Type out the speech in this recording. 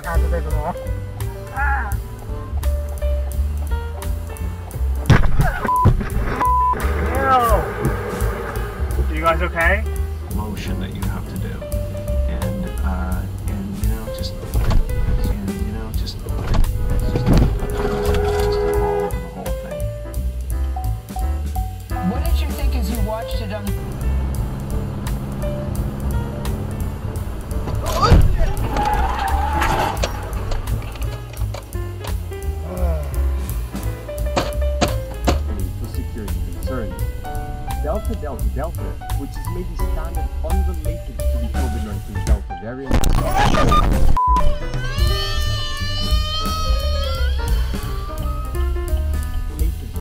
อาจจะเป็นหมอ You guys okay? Motion that you have to do, and you know, just all over the whole thing. What did you think as you watched it on? For security concerns, Delta, which is maybe standard unrelated to the COVID-19 Delta variant.